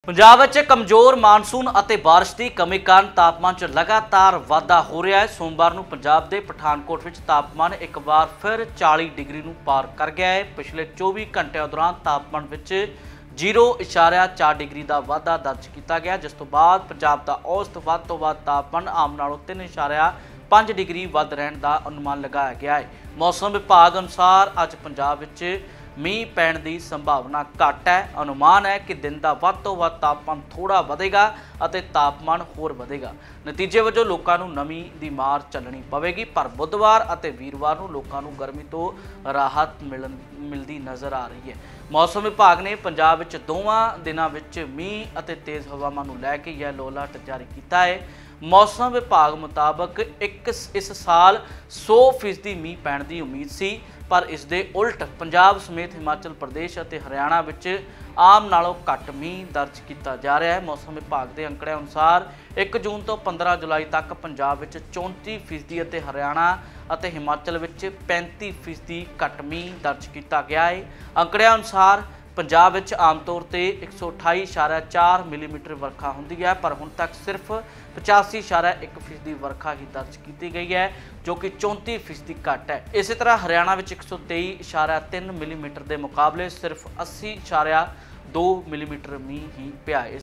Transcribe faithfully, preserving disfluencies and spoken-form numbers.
पंजाब विच कमजोर मानसून और बारिश की कमी कारण तापमान च लगातार वाधा हो रहा है। सोमवार को पंजाब के पठानकोट में तापमान एक बार फिर चालीस डिग्री नूं पार कर गया है। पिछले चौबीस घंटिया दौरान तापमान विच जीरो इशारा चार डिग्री का वाधा दर्ज किया गया, जिस तो बाद पंजाब का औसत वध तो वध तापमान आम नालों तीन इशारा पाँच डिग्री वध रहने का अनुमान लगाया गया है। मौसम विभाग अनुसार अज पंजाब विच मीह पैण की संभावना घट है। अनुमान है कि दिन का वध तो वध तापमान थोड़ा वधेगा और तापमान होर वधेगा। नतीजे वजों लोगों को नमी की मार झल्लनी पवेगी, पर बुधवार और वीरवार को लोगों को गर्मी तो राहत मिलन मिलती नज़र आ रही है। मौसम विभाग ने पंजाब विच दोवां दिनां विच मीह और तेज़ हवावां नूं लैके येलो अलर्ट जारी किया है। मौसम विभाग मुताबक एक इस साल सौ फीसदी मीह पैण की उम्मीद सी, पर इस दे उल्ट पंजाब समेत हिमाचल प्रदेश और हरियाणा विच आम नालों घट मीह दर्ज किया जा रहा है। मौसम विभाग के अंकड़े अनुसार एक जून तो पंद्रह जुलाई तक पंजाब विच चौंती फीसदी और हरियाणा और हिमाचल विच पैंती फीसदी घट मीह दर्ज किया गया है। अंकड़े अनुसार पंजाब विच आम तौर पर एक सौ अठाई इशारा चार मिलीमीटर वर्खा होंदी है, पर हुण तक सिर्फ पचासी इशारा एक फीसदी वर्खा ही दर्ज की गई है, जो कि चौंती फीसदी घट है। इस तरह हरियाणा विच एक सौ तेई इशारा तीन मिलीमीटर के मुकाबले सिर्फ अस्सी इशारा दो मिलीमीटर मीह ही पिया है।